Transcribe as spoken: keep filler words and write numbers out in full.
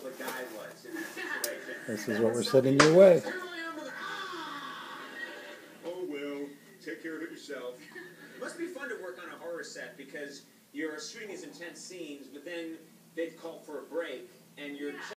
the guy was in that situation. This is what we're sending your way. Oh, well, take care of it yourself. It must be fun to work on a horror set because you're shooting these intense scenes, but then they've called for a break, and you're